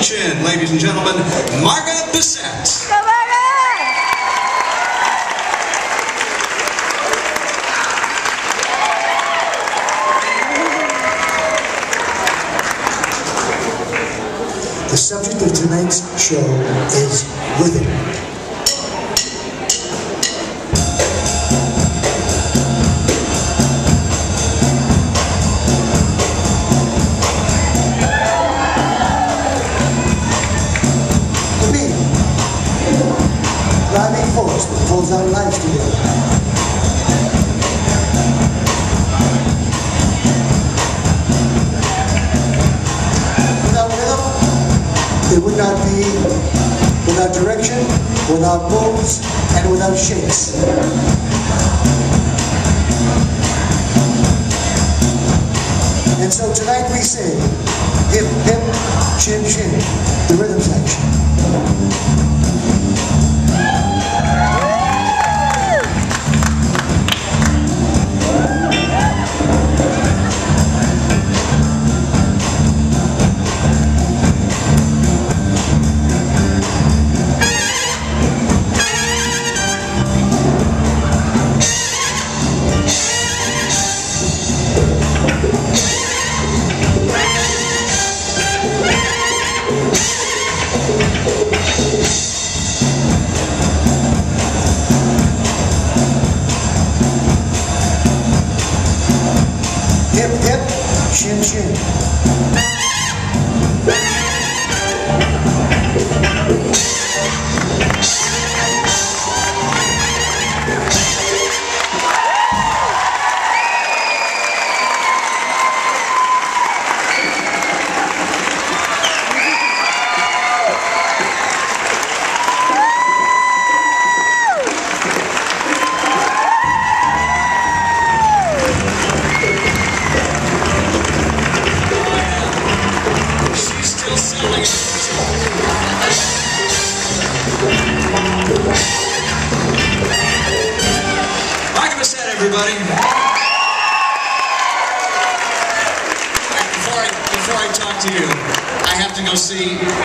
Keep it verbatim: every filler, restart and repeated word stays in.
Chin, ladies and gentlemen, Marga Bessette. Come on in. The subject of tonight's show is rhythm. The beat, driving force that pulls our lives together. Without rhythm, it would not be without direction, without moves, and without shakes. And so tonight we say, hip, hip, chin, chin, the rhythm section. Hip, hip, chin, chin. Marga Bessette, everybody. Before I, before I talk to you, I have to go see